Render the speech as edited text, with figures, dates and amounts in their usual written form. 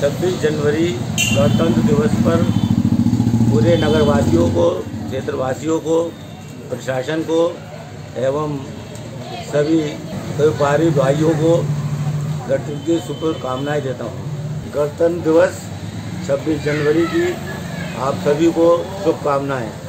26 जनवरी गणतंत्र दिवस पर पूरे नगरवासियों को, क्षेत्रवासियों को, प्रशासन को एवं सभी व्यापारी भाइयों को गणतंत्र की शुभकामनाएं देता हूँ। गणतंत्र दिवस 26 जनवरी की आप सभी को शुभकामनाएं।